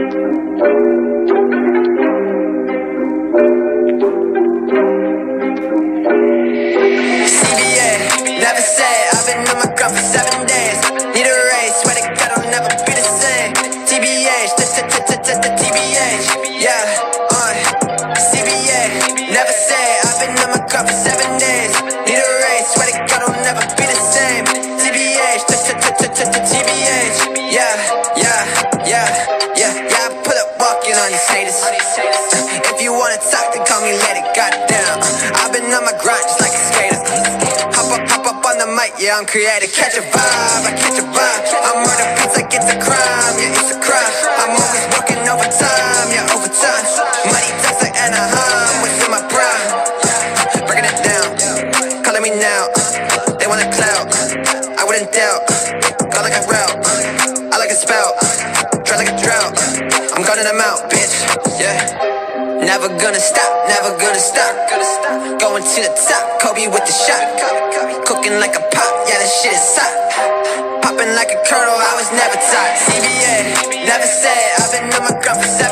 Never say I've been on my grind for 7 days. Need a raise, swear to God I'll never be the same. TBH, TBH, yeah, CBA. Never say I've been on my grind for 7 days. Need a raise, swear to God I'll never be the same. TBH, TBH, yeah. I pull up walking on these haters. If you wanna talk, then call me later. Goddamn, I've been on my grind just like a skater. Hop up on the mic, yeah, I'm creative. Catch a vibe, I catch a vibe. I'm murder beats like it's a crime, yeah, it's a crime. I'm always working overtime, yeah, overtime. Money talks like Anaheim, was in my prime. Breaking it down, calling me now. They want a clout, I wouldn't doubt. Gone like a route, I like a spout. Dry like a drought, I'm gunning them out, bitch, yeah. Never gonna stop, never gonna stop. Going to the top, Kobe with the shot. Cooking like a pot, yeah, this shit is hot. Popping like a kernel, I was never taught. CBA, never say I've been on my grind for 7